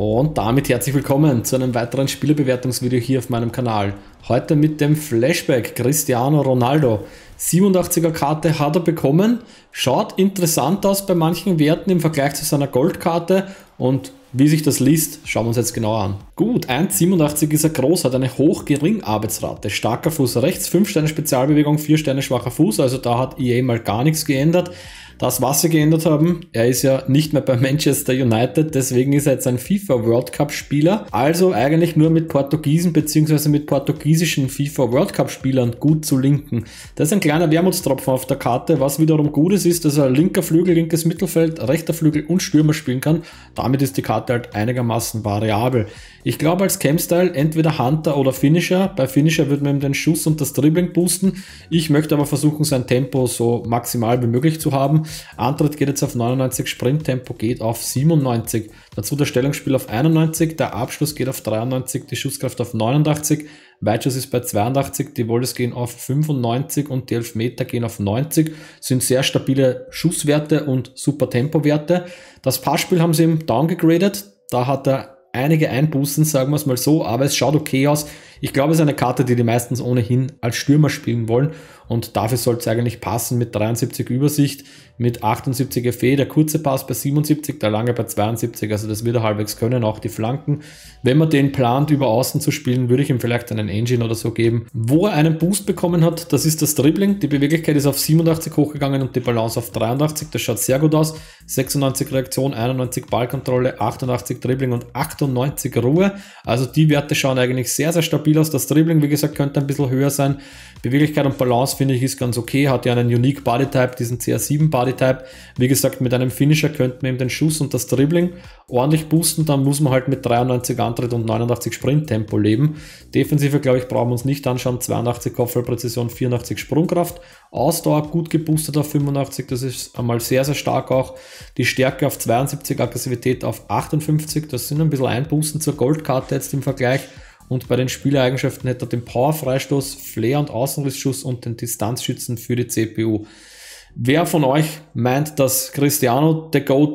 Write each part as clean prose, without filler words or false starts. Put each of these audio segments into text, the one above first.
Und damit herzlich willkommen zu einem weiteren Spielerbewertungsvideo hier auf meinem Kanal. Heute mit dem Flashback Cristiano Ronaldo. 87er Karte hat er bekommen, schaut interessant aus bei manchen Werten im Vergleich zu seiner Goldkarte und wie sich das liest, schauen wir uns jetzt genauer an. Gut, 1,87 ist er groß, hat eine Hoch-Gering-Arbeitsrate, starker Fuß rechts, 5 Sterne Spezialbewegung, 4 Sterne schwacher Fuß, also da hat EA mal gar nichts geändert. Das, was sie geändert haben, er ist ja nicht mehr bei Manchester United, deswegen ist er jetzt ein FIFA World Cup Spieler, also eigentlich nur mit Portugiesen bzw. mit portugiesischen FIFA World Cup Spielern gut zu linken. Das ist ein kleiner Wermutstropfen auf der Karte, was wiederum gut ist, dass er linker Flügel, linkes Mittelfeld, rechter Flügel und Stürmer spielen kann. Damit ist die Karte halt einigermaßen variabel. Ich glaube als Cam-Style entweder Hunter oder Finisher. Bei Finisher würde man ihm den Schuss und das Dribbling boosten. Ich möchte aber versuchen, sein Tempo so maximal wie möglich zu haben. Antritt geht jetzt auf 99, Sprinttempo geht auf 97. Dazu der Stellungsspiel auf 91, der Abschluss geht auf 93, die Schusskraft auf 89. Weitschuss ist bei 82, die Volleys gehen auf 95 und die Elfmeter gehen auf 90. Sind sehr stabile Schusswerte und super Tempowerte. Das Passspiel haben sie ihm downgegradet. Da hat er einige Einbußen, sagen wir es mal so, aber es schaut okay aus. Ich glaube, es ist eine Karte, die meistens ohnehin als Stürmer spielen wollen und dafür soll es eigentlich passen mit 73 Übersicht, mit 78 FE, der kurze Pass bei 77, der lange bei 72, also das wird er halbwegs können, auch die Flanken. Wenn man den plant, über außen zu spielen, würde ich ihm vielleicht einen Engine oder so geben. Wo er einen Boost bekommen hat, das ist das Dribbling, die Beweglichkeit ist auf 87 hochgegangen und die Balance auf 83, das schaut sehr gut aus. 96 Reaktion, 91 Ballkontrolle, 88 Dribbling und 98 Ruhe, also die Werte schauen eigentlich sehr, sehr stabil aus. Das Dribbling, wie gesagt, könnte ein bisschen höher sein. Beweglichkeit und Balance finde ich ist ganz okay, hat ja einen Unique Bodytype, diesen CR7 Bodytype. Wie gesagt, mit einem Finisher könnte man ihm den Schuss und das Dribbling ordentlich boosten, dann muss man halt mit 93 Antritt und 89 Sprinttempo leben. Defensive, glaube ich, brauchen wir uns nicht anschauen, 82 Kopfballpräzision, 84 Sprungkraft. Ausdauer gut geboostet auf 85, das ist einmal sehr, sehr stark auch. Die Stärke auf 72, Aggressivität auf 58, das sind ein bisschen Einboosten zur Goldkarte jetzt im Vergleich. Und bei den Spieleigenschaften hätte er den Power-Freistoß, Flair- und Außenrissschuss und den Distanzschützen für die CPU. Wer von euch meint, dass Cristiano der GOAT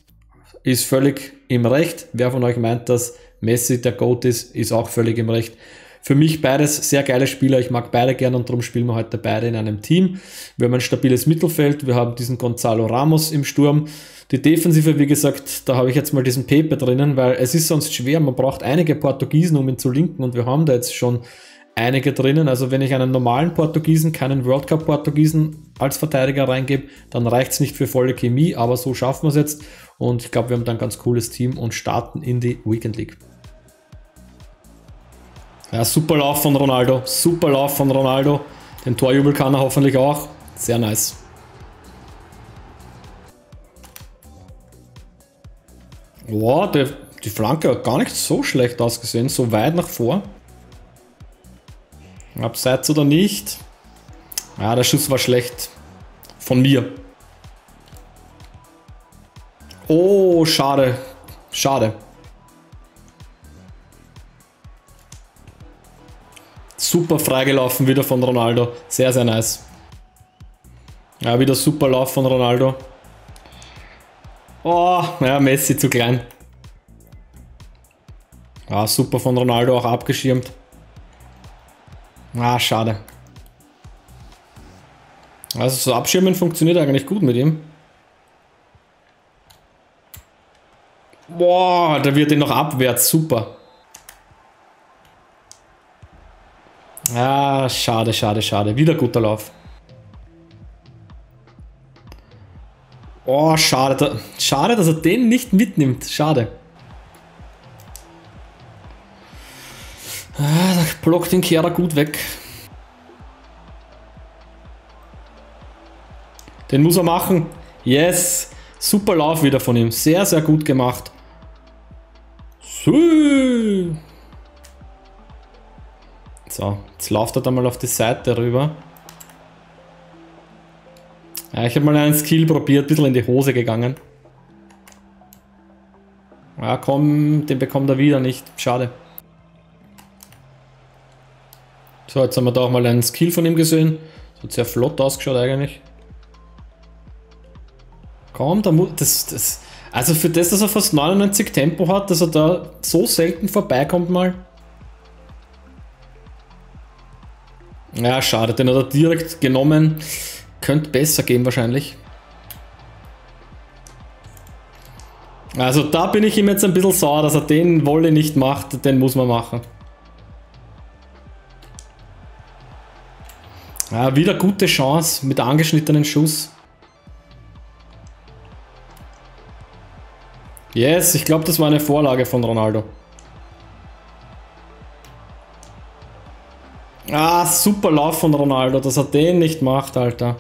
ist völlig im Recht. Wer von euch meint, dass Messi der GOAT ist auch völlig im Recht. Für mich beides sehr geile Spieler, ich mag beide gerne und darum spielen wir heute beide in einem Team. Wir haben ein stabiles Mittelfeld, wir haben diesen Gonzalo Ramos im Sturm. Die Defensive, wie gesagt, da habe ich jetzt mal diesen Pepe drinnen, weil es ist sonst schwer, man braucht einige Portugiesen, um ihn zu linken und wir haben da jetzt schon einige drinnen. Also wenn ich einen normalen Portugiesen, keinen World Cup Portugiesen als Verteidiger reingebe, dann reicht es nicht für volle Chemie, aber so schaffen wir es jetzt und ich glaube, wir haben dann ein ganz cooles Team und starten in die Weekend League. Ja, super Lauf von Ronaldo, super Lauf von Ronaldo. Den Torjubel kann er hoffentlich auch. Sehr nice. Wow, die Flanke hat gar nicht so schlecht ausgesehen, so weit nach vor. Abseits oder nicht? Ja, der Schuss war schlecht. Von mir. Oh, schade. Schade. Super freigelaufen wieder von Ronaldo. Sehr, sehr nice. Ja, wieder super Lauf von Ronaldo. Oh, ja, Messi zu klein. Ja, super von Ronaldo auch abgeschirmt. Ah, schade. Also so Abschirmen funktioniert eigentlich gut mit ihm. Boah, da wird ihn noch abwärts. Super. Ah, schade, schade, schade. Wieder guter Lauf. Oh, schade. Schade, dass er den nicht mitnimmt. Schade. Ah, da blockt den Kehrer gut weg. Den muss er machen. Yes. Super Lauf wieder von ihm. Sehr, sehr gut gemacht. So, jetzt läuft er da mal auf die Seite rüber. Ja, ich habe mal einen Skill probiert, ein bisschen in die Hose gegangen. Ja, komm, den bekommt er wieder nicht. Schade. So, jetzt haben wir da auch mal einen Skill von ihm gesehen. Das hat sehr flott ausgeschaut eigentlich. Komm, da muss, Also für das, dass er fast 99 Tempo hat, dass er da so selten vorbeikommt mal. Ja, schade, den hat er direkt genommen. Könnte besser gehen wahrscheinlich. Also da bin ich ihm jetzt ein bisschen sauer, dass er den Volley nicht macht. Den muss man machen. Ja, wieder gute Chance mit angeschnittenen Schuss. Yes, ich glaube, das war eine Vorlage von Ronaldo. Ah, super Lauf von Ronaldo, dass er den nicht macht, Alter.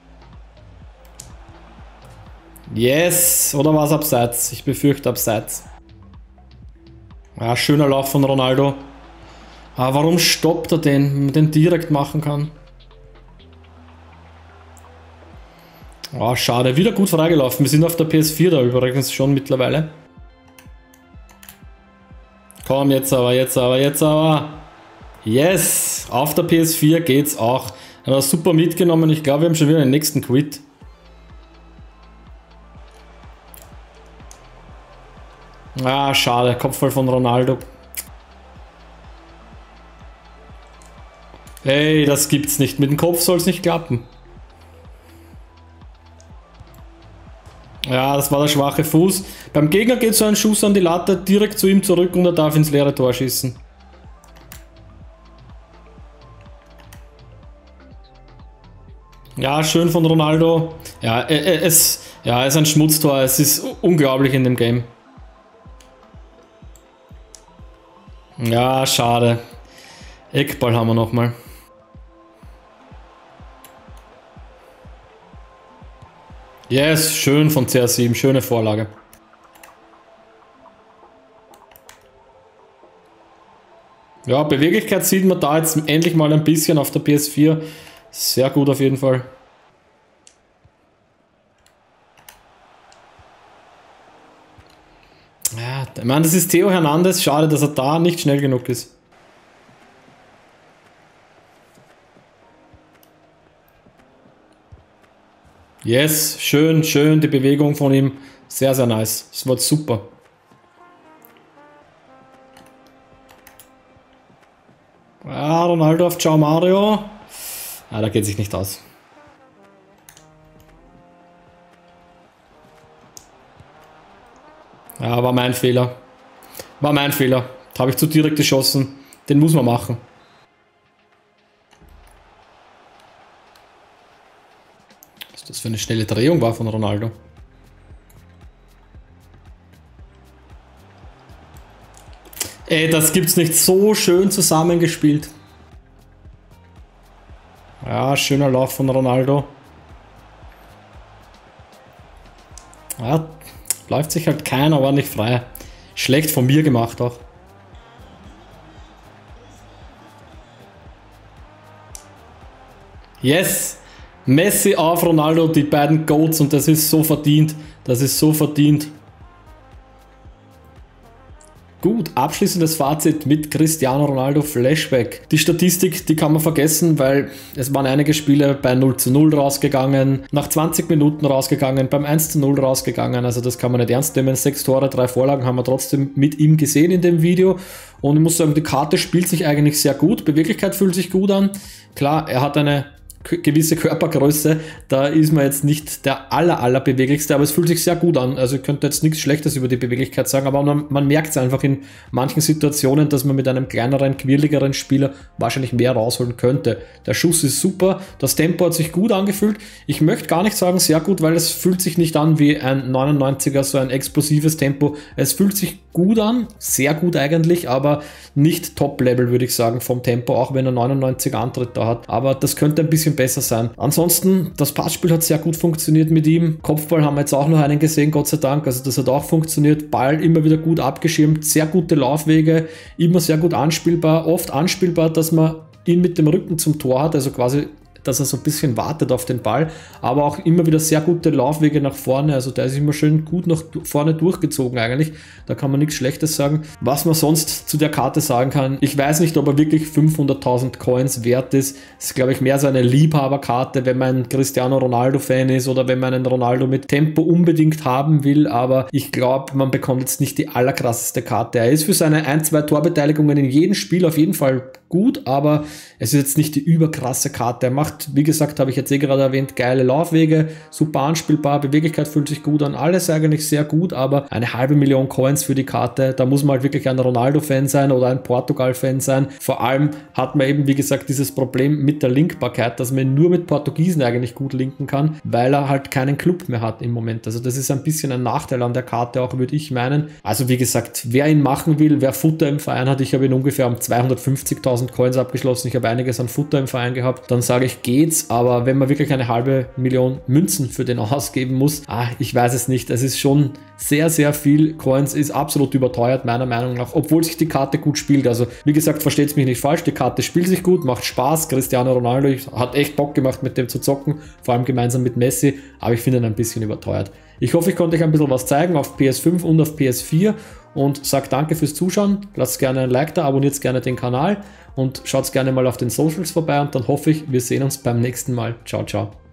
Yes, oder war es abseits? Ich befürchte abseits. Ah, schöner Lauf von Ronaldo. Ah, warum stoppt er den, wenn man den direkt machen kann? Oh, schade, wieder gut freigelaufen. Wir sind auf der PS4 da übrigens schon mittlerweile. Komm, jetzt aber, jetzt aber, jetzt aber. Yes, auf der PS4 geht's auch. Er hat super mitgenommen. Ich glaube, wir haben schon wieder den nächsten Quit. Ah, schade, Kopfball von Ronaldo. Hey, das gibt's nicht. Mit dem Kopf soll es nicht klappen. Ja, das war der schwache Fuß. Beim Gegner geht so ein Schuss an die Latte direkt zu ihm zurück und er darf ins leere Tor schießen. Ja, schön von Ronaldo. Ja, es ist ein Schmutztor. Es ist unglaublich in dem Game. Ja, schade. Eckball haben wir nochmal. Yes, schön von CR7, schöne Vorlage. Ja, Beweglichkeit sieht man da jetzt endlich mal ein bisschen auf der PS4. Sehr gut auf jeden Fall. Ja, ich meine, das ist Theo Hernandez. Schade, dass er da nicht schnell genug ist. Yes, schön, schön, die Bewegung von ihm. Sehr, sehr nice. Das war super. Ah, Ronaldo auf Ciao Mario. Ah, da geht sich nicht aus. Ja, war mein Fehler. War mein Fehler. Da habe ich zu direkt geschossen. Den muss man machen. Was das für eine schnelle Drehung war von Ronaldo. Ey, das gibt's nicht, so schön zusammengespielt. Ja, schöner Lauf von Ronaldo. Ja, läuft sich halt keiner, aber nicht frei. Schlecht von mir gemacht auch. Yes! Messi auf Ronaldo, die beiden Goats, und das ist so verdient. Das ist so verdient. Gut, abschließendes Fazit mit Cristiano Ronaldo Flashback. Die Statistik, die kann man vergessen, weil es waren einige Spiele bei 0:0 rausgegangen, nach 20 Minuten rausgegangen, beim 1:0 rausgegangen, also das kann man nicht ernst nehmen. 6 Tore, 3 Vorlagen haben wir trotzdem mit ihm gesehen in dem Video, und ich muss sagen, die Karte spielt sich eigentlich sehr gut, Beweglichkeit fühlt sich gut an. Klar, er hat eine gewisse Körpergröße, da ist man jetzt nicht der allerbeweglichste, aber es fühlt sich sehr gut an. Also ich könnte jetzt nichts Schlechtes über die Beweglichkeit sagen, aber man merkt es einfach in manchen Situationen, dass man mit einem kleineren, quirligeren Spieler wahrscheinlich mehr rausholen könnte. Der Schuss ist super, das Tempo hat sich gut angefühlt. Ich möchte gar nicht sagen sehr gut, weil es fühlt sich nicht an wie ein 99er, so ein explosives Tempo. Es fühlt sich gut an, sehr gut eigentlich, aber nicht Top-Level, würde ich sagen, vom Tempo, auch wenn er 99er Antritt da hat. Aber das könnte ein bisschen besser sein. Ansonsten, das Passspiel hat sehr gut funktioniert mit ihm. Kopfball haben wir jetzt auch noch einen gesehen, Gott sei Dank. Also das hat auch funktioniert. Ball immer wieder gut abgeschirmt, sehr gute Laufwege, immer sehr gut anspielbar. Oft anspielbar, dass man ihn mit dem Rücken zum Tor hat, also quasi dass er so ein bisschen wartet auf den Ball, aber auch immer wieder sehr gute Laufwege nach vorne, also der ist immer schön gut nach vorne durchgezogen eigentlich, da kann man nichts Schlechtes sagen. Was man sonst zu der Karte sagen kann, ich weiß nicht, ob er wirklich 500.000 Coins wert ist, das ist glaube ich mehr so eine Liebhaberkarte, wenn man ein Cristiano Ronaldo Fan ist oder wenn man einen Ronaldo mit Tempo unbedingt haben will, aber ich glaube, man bekommt jetzt nicht die allerkrasseste Karte. Er ist für seine 1-2 Torbeteiligungen in jedem Spiel auf jeden Fall gut, aber es ist jetzt nicht die überkrasse Karte. Er macht, wie gesagt, habe ich jetzt gerade erwähnt, geile Laufwege, super anspielbar, Beweglichkeit fühlt sich gut an, alles eigentlich sehr gut, aber eine halbe Million Coins für die Karte, da muss man halt wirklich ein Ronaldo-Fan sein oder ein Portugal-Fan sein. Vor allem hat man eben, wie gesagt, dieses Problem mit der Linkbarkeit, dass man nur mit Portugiesen eigentlich gut linken kann, weil er halt keinen Club mehr hat im Moment. Also das ist ein bisschen ein Nachteil an der Karte auch, würde ich meinen. Also wie gesagt, wer ihn machen will, wer Futter im Verein hat, ich habe ihn ungefähr um 250.000 Coins abgeschlossen, ich habe einiges an Futter im Verein gehabt, dann sage ich, geht's, aber wenn man wirklich eine halbe Million Münzen für den ausgeben muss, ich weiß es nicht, es ist schon sehr, sehr viel Coins, ist absolut überteuert, meiner Meinung nach, obwohl sich die Karte gut spielt. Also wie gesagt, versteht es mich nicht falsch, die Karte spielt sich gut, macht Spaß, Cristiano Ronaldo hat echt Bock gemacht, mit dem zu zocken, vor allem gemeinsam mit Messi, aber ich finde ihn ein bisschen überteuert. Ich hoffe, ich konnte euch ein bisschen was zeigen auf PS5 und auf PS4 und sage danke fürs Zuschauen, lasst gerne ein Like da, abonniert gerne den Kanal und schaut gerne mal auf den Socials vorbei und dann hoffe ich, wir sehen uns beim nächsten Mal. Ciao, ciao.